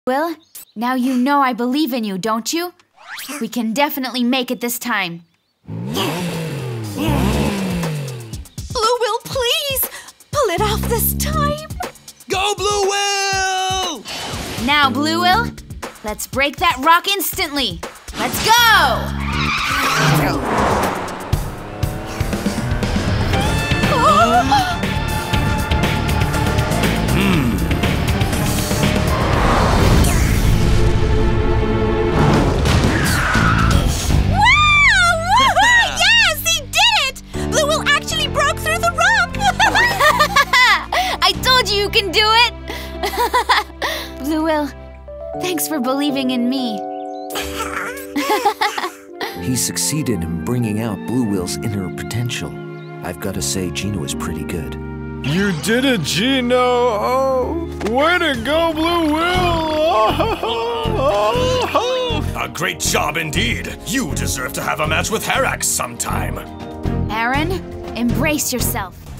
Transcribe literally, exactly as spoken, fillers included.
Well, now you know I believe in you, don't you? We can definitely make it this time. Bluewill, please! Pull it off this time! Go, Bluewill! Now, Bluewill, let's break that rock instantly. Let's go! Hmm. Bluewill actually broke through the rock! I told you you can do it! Bluewill, thanks for believing in me. He succeeded in bringing out Bluewill's inner potential. I've got to say, Jino is pretty good. You did it, Jino! Oh, way to go, Bluewill! A great job indeed. You deserve to have a match with Herax sometime. Aron, embrace yourself.